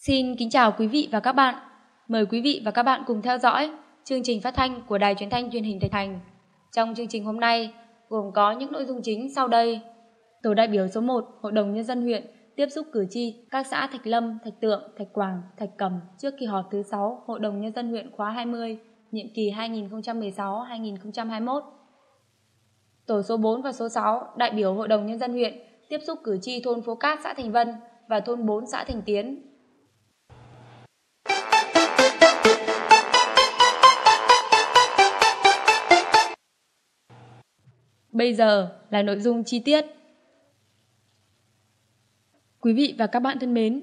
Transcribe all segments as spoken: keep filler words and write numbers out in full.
Xin kính chào quý vị và các bạn. Mời quý vị và các bạn cùng theo dõi chương trình phát thanh của Đài Truyền thanh Truyền hình Thạch Thành. Trong chương trình hôm nay gồm có những nội dung chính sau đây. Tổ đại biểu số một Hội đồng Nhân dân huyện tiếp xúc cử tri các xã Thạch Lâm, Thạch Tượng, Thạch Quảng, Thạch Cầm trước kỳ họp thứ sáu Hội đồng Nhân dân huyện khóa hai mươi, nhiệm kỳ hai nghìn không trăm mười sáu đến hai nghìn không trăm hai mươi mốt. Tổ số bốn và số sáu đại biểu Hội đồng Nhân dân huyện tiếp xúc cử tri thôn Phố Cát, xã Thành Vân và thôn bốn, xã Thành Tiến. Bây giờ là nội dung chi tiết. Quý vị và các bạn thân mến,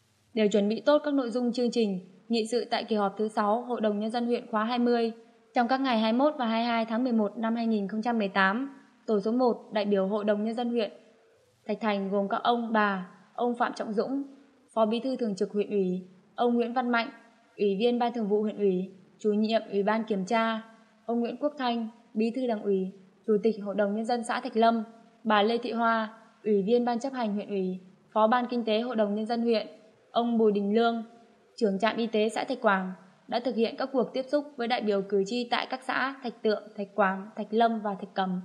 để chuẩn bị tốt các nội dung chương trình nghị sự tại kỳ họp thứ sáu Hội đồng Nhân dân huyện khóa hai mươi trong các ngày hai mươi mốt và hai mươi hai tháng mười một năm hai nghìn không trăm mười tám, tổ số một đại biểu Hội đồng Nhân dân huyện Thạch Thành gồm các ông, bà, ông Phạm Trọng Dũng, Phó Bí thư Thường trực huyện ủy, ông Nguyễn Văn Mạnh, Ủy viên Ban Thường vụ huyện ủy, Chủ nhiệm Ủy ban Kiểm tra, ông Nguyễn Quốc Thanh, Bí thư Đảng ủy, Chủ tịch Hội đồng Nhân dân xã Thạch Lâm, bà Lê Thị Hoa, Ủy viên Ban chấp hành huyện ủy, Phó Ban Kinh tế Hội đồng Nhân dân huyện, ông Bùi Đình Lương, trưởng trạm y tế xã Thạch Quảng đã thực hiện các cuộc tiếp xúc với đại biểu cử tri tại các xã Thạch Tượng, Thạch Quảng, Thạch Lâm và Thạch Cầm.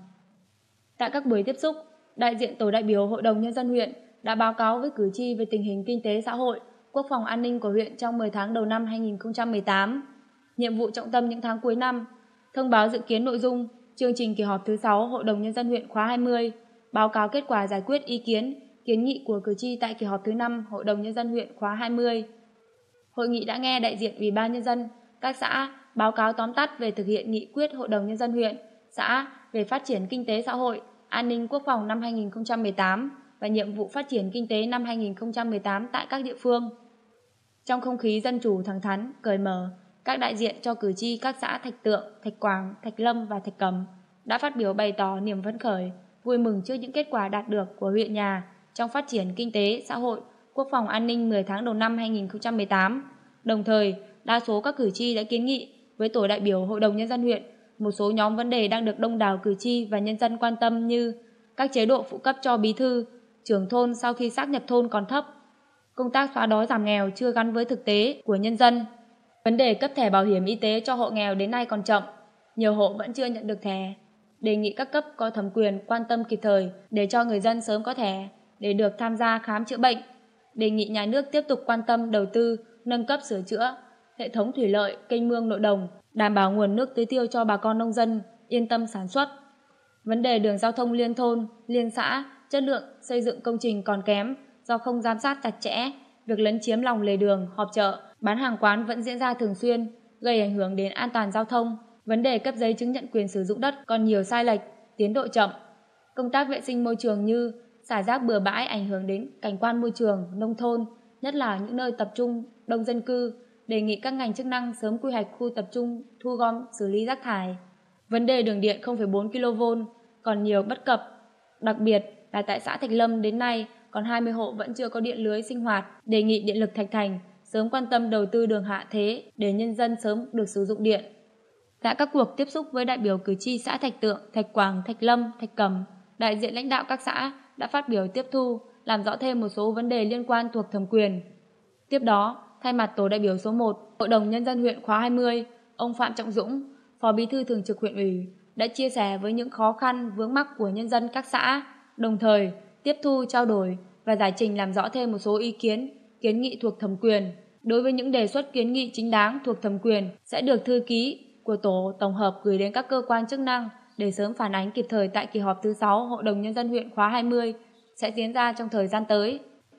Tại các buổi tiếp xúc, đại diện tổ đại biểu Hội đồng Nhân dân huyện đã báo cáo với cử tri về tình hình kinh tế xã hội, quốc phòng an ninh của huyện trong mười tháng đầu năm hai nghìn không trăm mười tám, nhiệm vụ trọng tâm những tháng cuối năm, thông báo dự kiến nội dung chương trình kỳ họp thứ sáu Hội đồng Nhân dân huyện khóa hai mươi, báo cáo kết quả giải quyết ý kiến, kiến nghị của cử tri tại kỳ họp thứ năm Hội đồng Nhân dân huyện khóa hai mươi. Hội nghị đã nghe đại diện Ủy ban Nhân dân các xã báo cáo tóm tắt về thực hiện nghị quyết Hội đồng Nhân dân huyện, xã về phát triển kinh tế xã hội, an ninh quốc phòng năm hai nghìn không trăm mười tám và nhiệm vụ phát triển kinh tế năm hai nghìn không trăm mười tám tại các địa phương. Trong không khí dân chủ thẳng thắn, cởi mở, các đại diện cho cử tri các xã Thạch Tượng, Thạch Quảng, Thạch Lâm và Thạch Cầm đã phát biểu bày tỏ niềm phấn khởi, vui mừng trước những kết quả đạt được của huyện nhà trong phát triển kinh tế, xã hội, quốc phòng an ninh mười tháng đầu năm hai nghìn không trăm mười tám. Đồng thời, đa số các cử tri đã kiến nghị với tổ đại biểu Hội đồng Nhân dân huyện một số nhóm vấn đề đang được đông đảo cử tri và nhân dân quan tâm như các chế độ phụ cấp cho bí thư, trưởng thôn sau khi sáp nhập thôn còn thấp, công tác xóa đói giảm nghèo chưa gắn với thực tế của nhân dân, vấn đề cấp thẻ bảo hiểm y tế cho hộ nghèo đến nay còn chậm, nhiều hộ vẫn chưa nhận được thẻ, đề nghị các cấp có thẩm quyền quan tâm kịp thời để cho người dân sớm có thẻ để được tham gia khám chữa bệnh, đề nghị nhà nước tiếp tục quan tâm đầu tư, nâng cấp sửa chữa hệ thống thủy lợi, kênh mương nội đồng, đảm bảo nguồn nước tưới tiêu cho bà con nông dân yên tâm sản xuất. Vấn đề đường giao thông liên thôn, liên xã, chất lượng xây dựng công trình còn kém do không giám sát chặt chẽ, việc lấn chiếm lòng lề đường, họp chợ, bán hàng quán vẫn diễn ra thường xuyên, gây ảnh hưởng đến an toàn giao thông. Vấn đề cấp giấy chứng nhận quyền sử dụng đất còn nhiều sai lệch, tiến độ chậm. Công tác vệ sinh môi trường như xả rác bừa bãi ảnh hưởng đến cảnh quan môi trường, nông thôn, nhất là những nơi tập trung đông dân cư, đề nghị các ngành chức năng sớm quy hoạch khu tập trung thu gom xử lý rác thải. Vấn đề đường điện không phẩy bốn ki lô vôn còn nhiều bất cập, đặc biệt là tại xã Thạch Lâm đến nay còn hai mươi hộ vẫn chưa có điện lưới sinh hoạt, đề nghị Điện lực Thạch Thành sớm quan tâm đầu tư đường hạ thế để nhân dân sớm được sử dụng điện. Tại các cuộc tiếp xúc với đại biểu cử tri xã Thạch Tượng, Thạch Quảng, Thạch Lâm, Thạch Cầm, đại diện lãnh đạo các xã đã phát biểu tiếp thu, làm rõ thêm một số vấn đề liên quan thuộc thẩm quyền. Tiếp đó, thay mặt tổ đại biểu số một, Hội đồng Nhân dân huyện khóa hai mươi, ông Phạm Trọng Dũng, Phó Bí thư Thường trực huyện ủy, đã chia sẻ với những khó khăn vướng mắc của nhân dân các xã, đồng thời tiếp thu, trao đổi và giải trình làm rõ thêm một số ý kiến, kiến nghị thuộc thẩm quyền. Đối với những đề xuất kiến nghị chính đáng thuộc thẩm quyền sẽ được thư ký của tổ tổng hợp gửi đến các cơ quan chức năng để sớm phản ánh kịp thời tại kỳ họp thứ sáu Hội đồng Nhân dân huyện khóa hai mươi sẽ diễn ra trong thời gian tới.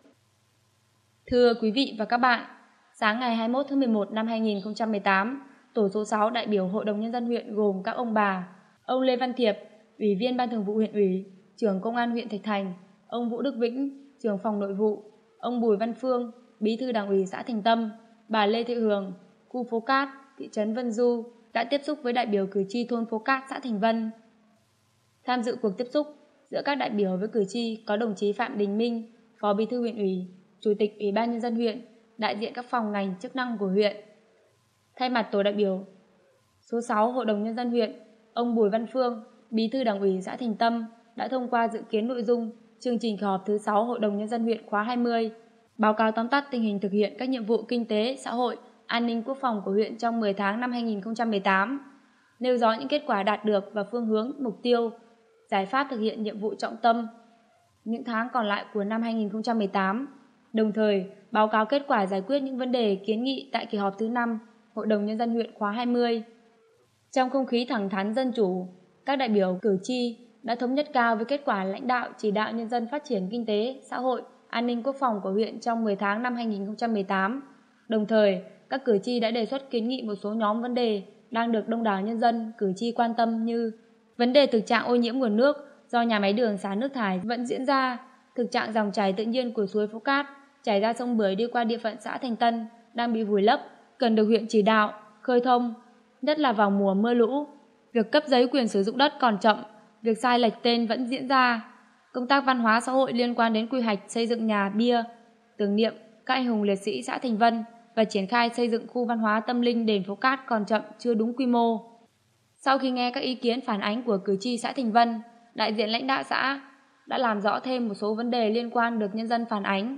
Thưa quý vị và các bạn, sáng ngày hai mươi mốt tháng mười một năm hai nghìn không trăm mười tám, tổ số sáu đại biểu Hội đồng Nhân dân huyện gồm các ông bà, ông Lê Văn Thiệp, Ủy viên Ban Thường vụ huyện ủy, trưởng Công an huyện Thạch Thành, ông Vũ Đức Vĩnh, trưởng phòng nội vụ, ông Bùi Văn Phương, Bí thư Đảng ủy xã Thành Tâm, bà Lê Thị Hường, khu phố Cát, thị trấn Vân Du đã tiếp xúc với đại biểu cử tri thôn Phố Cát, xã Thành Vân. Tham dự cuộc tiếp xúc giữa các đại biểu với cử tri có đồng chí Phạm Đình Minh, Phó Bí thư huyện ủy, Chủ tịch Ủy ban Nhân dân huyện, đại diện các phòng ngành chức năng của huyện. Thay mặt tổ đại biểu số sáu Hội đồng Nhân dân huyện, ông Bùi Văn Phương, Bí thư Đảng ủy xã Thành Tâm đã thông qua dự kiến nội dung chương trình kỳ họp thứ sáu Hội đồng Nhân dân huyện khóa hai mươi báo cáo tóm tắt tình hình thực hiện các nhiệm vụ kinh tế, xã hội, an ninh quốc phòng của huyện trong mười tháng năm hai nghìn không trăm mười tám, nêu rõ những kết quả đạt được và phương hướng, mục tiêu, giải pháp thực hiện nhiệm vụ trọng tâm những tháng còn lại của năm hai nghìn không trăm mười tám, đồng thời báo cáo kết quả giải quyết những vấn đề kiến nghị tại kỳ họp thứ năm Hội đồng Nhân dân huyện khóa hai mươi. Trong không khí thẳng thắn dân chủ, các đại biểu cử tri đã thống nhất cao với kết quả lãnh đạo chỉ đạo nhân dân phát triển kinh tế, xã hội, an ninh quốc phòng của huyện trong mười tháng năm hai nghìn không trăm mười tám. Đồng thời, các cử tri đã đề xuất kiến nghị một số nhóm vấn đề đang được đông đảo nhân dân, cử tri quan tâm như vấn đề thực trạng ô nhiễm nguồn nước do nhà máy đường xả nước thải vẫn diễn ra, thực trạng dòng chảy tự nhiên của suối Phú Cát chảy ra sông Bưởi đi qua địa phận xã Thành Tân đang bị vùi lấp, cần được huyện chỉ đạo, khơi thông, nhất là vào mùa mưa lũ. Việc cấp giấy quyền sử dụng đất còn chậm, việc sai lệch tên vẫn diễn ra. Công tác văn hóa xã hội liên quan đến quy hoạch xây dựng nhà bia, tưởng niệm các anh hùng liệt sĩ xã Thành Vân và triển khai xây dựng khu văn hóa tâm linh đền Phú Cát còn chậm, chưa đúng quy mô. Sau khi nghe các ý kiến phản ánh của cử tri xã Thành Vân, đại diện lãnh đạo xã đã làm rõ thêm một số vấn đề liên quan được nhân dân phản ánh.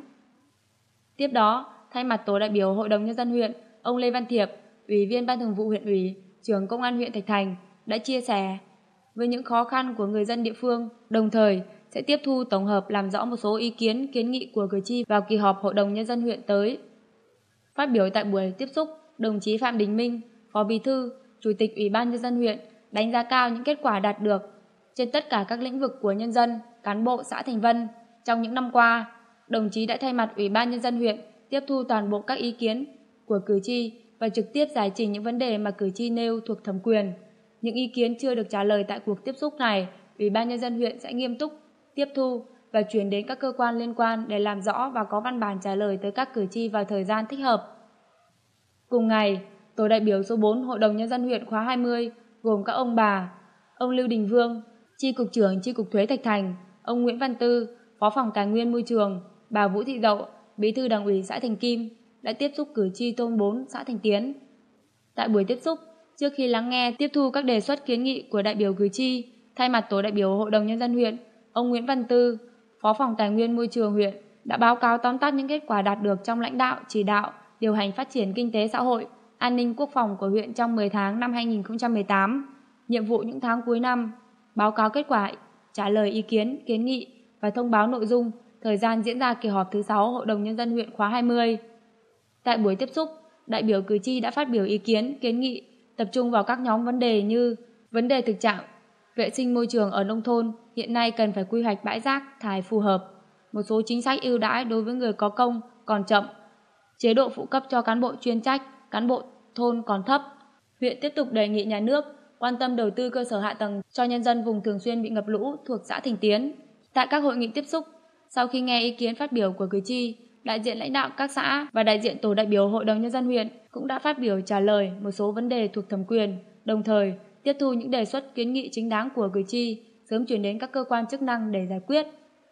Tiếp đó, thay mặt tổ đại biểu Hội đồng Nhân dân huyện, ông Lê Văn Thiệp, Ủy viên Ban Thường vụ huyện ủy, Trưởng Công an huyện Thạch Thành đã chia sẻ với những khó khăn của người dân địa phương, đồng thời sẽ tiếp thu tổng hợp làm rõ một số ý kiến kiến nghị của cử tri vào kỳ họp Hội đồng Nhân dân huyện tới. Phát biểu tại buổi tiếp xúc, đồng chí Phạm Đình Minh, Phó Bí thư, Chủ tịch Ủy ban Nhân dân huyện đánh giá cao những kết quả đạt được trên tất cả các lĩnh vực của nhân dân, cán bộ xã Thành Vân trong những năm qua. Đồng chí đã thay mặt Ủy ban Nhân dân huyện tiếp thu toàn bộ các ý kiến của cử tri và trực tiếp giải trình những vấn đề mà cử tri nêu thuộc thẩm quyền. Những ý kiến chưa được trả lời tại cuộc tiếp xúc này, Ủy ban Nhân dân huyện sẽ nghiêm túc tiếp thu và chuyển đến các cơ quan liên quan để làm rõ và có văn bản trả lời tới các cử tri vào thời gian thích hợp. Cùng ngày, tổ đại biểu số bốn Hội đồng Nhân dân huyện khóa hai mươi gồm các ông bà, ông Lưu Đình Vương, Chi cục trưởng Chi cục Thuế Thạch Thành, ông Nguyễn Văn Tư, Phó phòng Tài nguyên Môi trường, bà Vũ Thị Dậu, Bí thư Đảng ủy xã Thành Kim đã tiếp xúc cử tri thôn bốn xã Thành Tiến. Tại buổi tiếp xúc, trước khi lắng nghe tiếp thu các đề xuất kiến nghị của đại biểu cử tri, thay mặt tổ đại biểu Hội đồng Nhân dân huyện, ông Nguyễn Văn Tư, Phó phòng Tài nguyên Môi trường huyện đã báo cáo tóm tắt những kết quả đạt được trong lãnh đạo, chỉ đạo, điều hành phát triển kinh tế xã hội, an ninh quốc phòng của huyện trong mười tháng năm hai nghìn không trăm mười tám, nhiệm vụ những tháng cuối năm, báo cáo kết quả, trả lời ý kiến, kiến nghị và thông báo nội dung, thời gian diễn ra kỳ họp thứ sáu Hội đồng Nhân dân huyện khóa hai mươi. Tại buổi tiếp xúc, đại biểu cử tri đã phát biểu ý kiến, kiến nghị, tập trung vào các nhóm vấn đề như vấn đề thực trạng vệ sinh môi trường ở nông thôn hiện nay cần phải quy hoạch bãi rác thải phù hợp, một số chính sách ưu đãi đối với người có công còn chậm, chế độ phụ cấp cho cán bộ chuyên trách, cán bộ thôn còn thấp. Huyện tiếp tục đề nghị nhà nước quan tâm đầu tư cơ sở hạ tầng cho nhân dân vùng thường xuyên bị ngập lũ thuộc xã Thành Tiến. Tại các hội nghị tiếp xúc, sau khi nghe ý kiến phát biểu của cử tri, đại diện lãnh đạo các xã và đại diện tổ đại biểu Hội đồng Nhân dân huyện cũng đã phát biểu trả lời một số vấn đề thuộc thẩm quyền, đồng thời tiếp thu những đề xuất kiến nghị chính đáng của cử tri, sớm chuyển đến các cơ quan chức năng để giải quyết.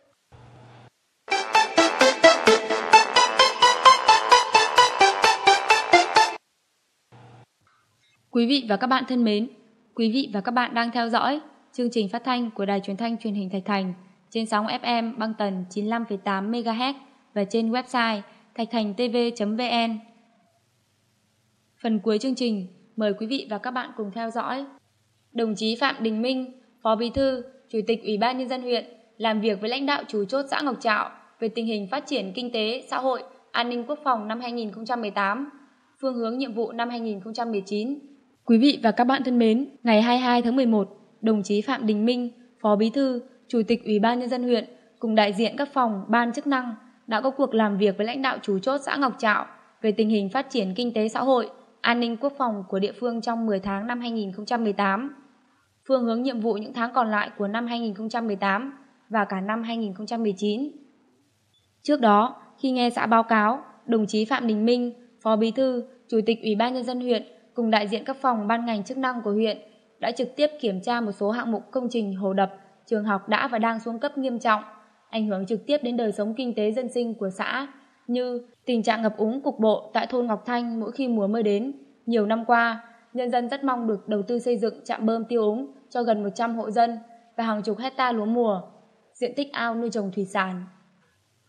Quý vị và các bạn thân mến, quý vị và các bạn đang theo dõi chương trình phát thanh của Đài Truyền thanh Truyền hình Thạch Thành trên sóng ép em băng tần chín mươi lăm phẩy tám mê ga héc và trên website thạch thành t v chấm v n. Phần cuối chương trình, mời quý vị và các bạn cùng theo dõi. Đồng chí Phạm Đình Minh, Phó Bí thư, Chủ tịch Ủy ban Nhân dân huyện làm việc với lãnh đạo chủ chốt xã Ngọc Trạo về tình hình phát triển kinh tế, xã hội, an ninh quốc phòng năm hai nghìn không trăm mười tám, phương hướng nhiệm vụ năm hai nghìn không trăm mười chín. Quý vị và các bạn thân mến, ngày hai mươi hai tháng mười một, đồng chí Phạm Đình Minh, Phó Bí thư, Chủ tịch Ủy ban Nhân dân huyện cùng đại diện các phòng, ban chức năng đã có cuộc làm việc với lãnh đạo chủ chốt xã Ngọc Trạo về tình hình phát triển kinh tế xã hội, an ninh quốc phòng của địa phương trong mười tháng năm hai nghìn không trăm mười tám, phương hướng nhiệm vụ những tháng còn lại của năm hai nghìn không trăm mười tám và cả năm hai nghìn không trăm mười chín. Trước đó, khi nghe xã báo cáo, đồng chí Phạm Đình Minh, Phó Bí thư, Chủ tịch Ủy ban Nhân dân huyện cùng đại diện các phòng ban ngành chức năng của huyện đã trực tiếp kiểm tra một số hạng mục công trình hồ đập, trường học đã và đang xuống cấp nghiêm trọng, ảnh hưởng trực tiếp đến đời sống kinh tế dân sinh của xã, như tình trạng ngập úng cục bộ tại thôn Ngọc Thanh mỗi khi mùa mưa đến. Nhiều năm qua, nhân dân rất mong được đầu tư xây dựng trạm bơm tiêu úng cho gần một trăm hộ dân và hàng chục hecta lúa mùa, diện tích ao nuôi trồng thủy sản.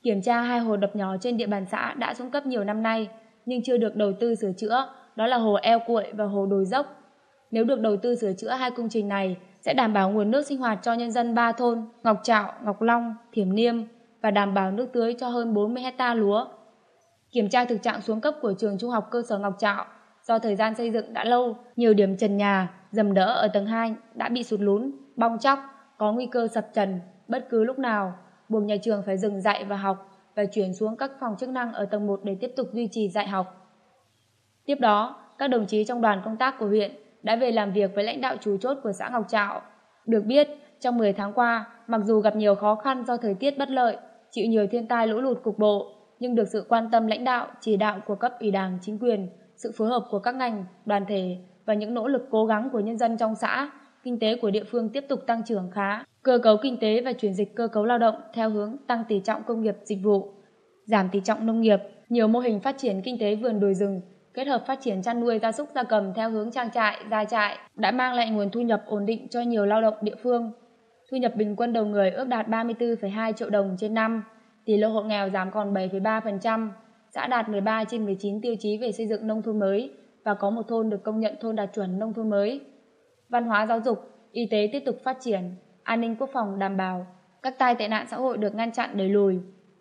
Kiểm tra hai hồ đập nhỏ trên địa bàn xã đã xuống cấp nhiều năm nay nhưng chưa được đầu tư sửa chữa, đó là hồ Eo Cuội và hồ Đồi Dốc. Nếu được đầu tư sửa chữa hai công trình này sẽ đảm bảo nguồn nước sinh hoạt cho nhân dân ba thôn Ngọc Trạo, Ngọc Long, Thiểm Niêm và đảm bảo nước tưới cho hơn bốn mươi hecta lúa. Kiểm tra thực trạng xuống cấp của trường trung học cơ sở Ngọc Trạo, do thời gian xây dựng đã lâu, nhiều điểm trần nhà, dầm đỡ ở tầng hai đã bị sụt lún, bong tróc, có nguy cơ sập trần bất cứ lúc nào, buộc nhà trường phải dừng dạy và học và chuyển xuống các phòng chức năng ở tầng một để tiếp tục duy trì dạy học. Tiếp đó, các đồng chí trong đoàn công tác của huyện đã về làm việc với lãnh đạo chủ chốt của xã Ngọc Trạo. Được biết, trong mười tháng qua, mặc dù gặp nhiều khó khăn do thời tiết bất lợi, chịu nhiều thiên tai lũ lụt cục bộ, nhưng được sự quan tâm lãnh đạo, chỉ đạo của cấp ủy Đảng, chính quyền, sự phối hợp của các ngành, đoàn thể và những nỗ lực cố gắng của nhân dân trong xã, kinh tế của địa phương tiếp tục tăng trưởng khá. Cơ cấu kinh tế và chuyển dịch cơ cấu lao động theo hướng tăng tỷ trọng công nghiệp dịch vụ, giảm tỷ trọng nông nghiệp, nhiều mô hình phát triển kinh tế vườn đồi rừng, kết hợp phát triển chăn nuôi gia súc gia cầm theo hướng trang trại, gia trại đã mang lại nguồn thu nhập ổn định cho nhiều lao động địa phương. Thu nhập bình quân đầu người ước đạt ba mươi tư phẩy hai triệu đồng trên năm, tỷ lệ hộ nghèo giảm còn bảy phẩy ba phần trăm, xã đạt mười ba trên mười chín tiêu chí về xây dựng nông thôn mới và có một thôn được công nhận thôn đạt chuẩn nông thôn mới. Văn hóa giáo dục, y tế tiếp tục phát triển, an ninh quốc phòng đảm bảo, các tai tệ nạn xã hội được ngăn chặn đẩy lùi.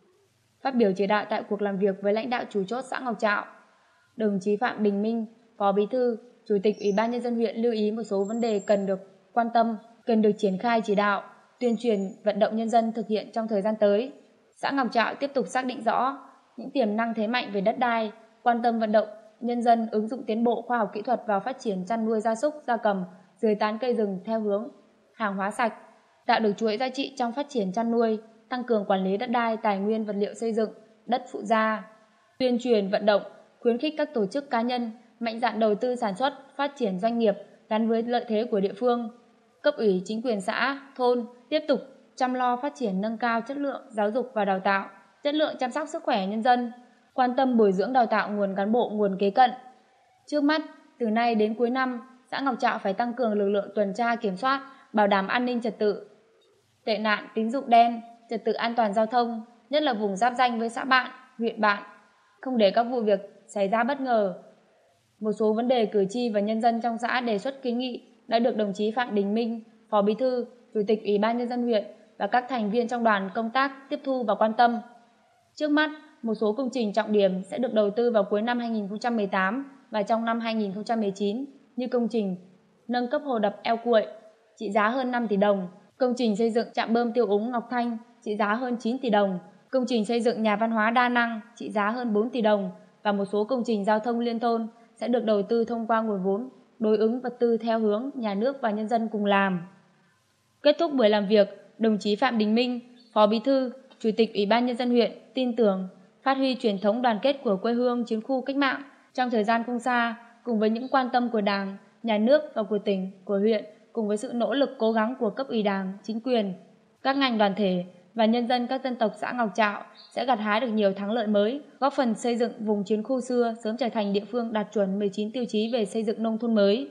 Phát biểu chỉ đạo tại cuộc làm việc với lãnh đạo chủ chốt xã Ngọc Trạo, đồng chí Phạm Đình Minh, Phó Bí thư, Chủ tịch Ủy ban Nhân dân huyện lưu ý một số vấn đề cần được quan tâm, cần được triển khai chỉ đạo, tuyên truyền, vận động nhân dân thực hiện trong thời gian tới. Xã Ngọc Trạo tiếp tục xác định rõ những tiềm năng thế mạnh về đất đai, quan tâm vận động nhân dân ứng dụng tiến bộ khoa học kỹ thuật vào phát triển chăn nuôi gia súc, gia cầm, dưới tán cây rừng theo hướng hàng hóa sạch, tạo được chuỗi giá trị trong phát triển chăn nuôi, tăng cường quản lý đất đai, tài nguyên vật liệu xây dựng, đất phụ gia, tuyên truyền vận động, khuyến khích các tổ chức cá nhân mạnh dạn đầu tư sản xuất, phát triển doanh nghiệp gắn với lợi thế của địa phương. Cấp ủy chính quyền xã, thôn tiếp tục chăm lo phát triển nâng cao chất lượng giáo dục và đào tạo, chất lượng chăm sóc sức khỏe nhân dân, quan tâm bồi dưỡng đào tạo nguồn cán bộ nguồn kế cận. Trước mắt, từ nay đến cuối năm, xã Ngọc Trạo phải tăng cường lực lượng tuần tra kiểm soát, bảo đảm an ninh trật tự, tệ nạn tín dụng đen, trật tự an toàn giao thông, nhất là vùng giáp ranh với xã bạn, huyện bạn, không để các vụ việc xảy ra bất ngờ. Một số vấn đề cử tri và nhân dân trong xã đề xuất kiến nghị đã được đồng chí Phạm Đình Minh, Phó Bí thư, Chủ tịch Ủy ban Nhân dân huyện và các thành viên trong đoàn công tác tiếp thu và quan tâm. Trước mắt, một số công trình trọng điểm sẽ được đầu tư vào cuối năm hai nghìn không trăm mười tám và trong năm hai nghìn không trăm mười chín như công trình nâng cấp hồ đập Eo Cuội trị giá hơn năm tỷ đồng, công trình xây dựng trạm bơm tiêu úng Ngọc Thanh trị giá hơn chín tỷ đồng, công trình xây dựng nhà văn hóa đa năng trị giá hơn bốn tỷ đồng và một số công trình giao thông liên thôn sẽ được đầu tư thông qua nguồn vốn đối ứng vật tư theo hướng nhà nước và nhân dân cùng làm. Kết thúc buổi làm việc, đồng chí Phạm Đình Minh, Phó Bí thư, Chủ tịch Ủy ban Nhân dân huyện tin tưởng phát huy truyền thống đoàn kết của quê hương chiến khu cách mạng trong thời gian không xa, cùng với những quan tâm của Đảng, Nhà nước và của tỉnh, của huyện, cùng với sự nỗ lực cố gắng của cấp ủy Đảng, chính quyền, các ngành đoàn thể và nhân dân các dân tộc xã Ngọc Trạo sẽ gặt hái được nhiều thắng lợi mới, góp phần xây dựng vùng chiến khu xưa sớm trở thành địa phương đạt chuẩn mười chín tiêu chí về xây dựng nông thôn mới.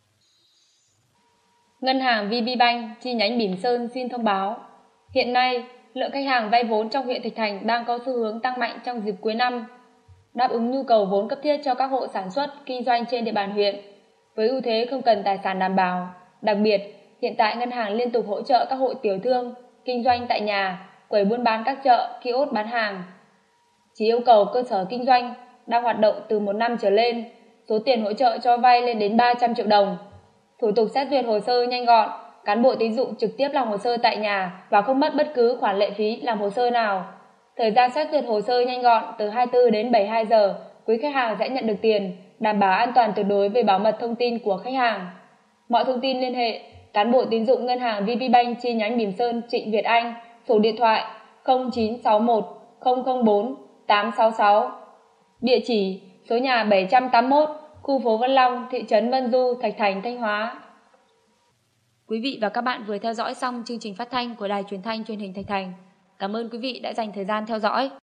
Ngân hàng vê bê Bank chi nhánh Bỉm Sơn xin thông báo, hiện nay lượng khách hàng vay vốn trong huyện Thạch Thành đang có xu hướng tăng mạnh trong dịp cuối năm, đáp ứng nhu cầu vốn cấp thiết cho các hộ sản xuất, kinh doanh trên địa bàn huyện, với ưu thế không cần tài sản đảm bảo. Đặc biệt, hiện tại ngân hàng liên tục hỗ trợ các hộ tiểu thương, kinh doanh tại nhà, quầy buôn bán các chợ, kiosk bán hàng. Chỉ yêu cầu cơ sở kinh doanh đang hoạt động từ một năm trở lên, số tiền hỗ trợ cho vay lên đến ba trăm triệu đồng. Thủ tục xét duyệt hồ sơ nhanh gọn, cán bộ tín dụng trực tiếp làm hồ sơ tại nhà và không mất bất cứ khoản lệ phí làm hồ sơ nào. Thời gian xét duyệt hồ sơ nhanh gọn từ hai mươi tư đến bảy mươi hai giờ, quý khách hàng sẽ nhận được tiền, đảm bảo an toàn tuyệt đối về bảo mật thông tin của khách hàng. Mọi thông tin liên hệ, cán bộ tín dụng ngân hàng vê bê Bank chi nhánh Bỉm Sơn Trịnh Việt Anh, số điện thoại không chín sáu một không không bốn tám sáu sáu. Địa chỉ số nhà bảy trăm tám mươi mốt, khu phố Vân Long, thị trấn Vân Du, Thạch Thành, Thanh Hóa. Quý vị và các bạn vừa theo dõi xong chương trình phát thanh của Đài Truyền thanh Truyền hình Thạch Thành. Cảm ơn quý vị đã dành thời gian theo dõi.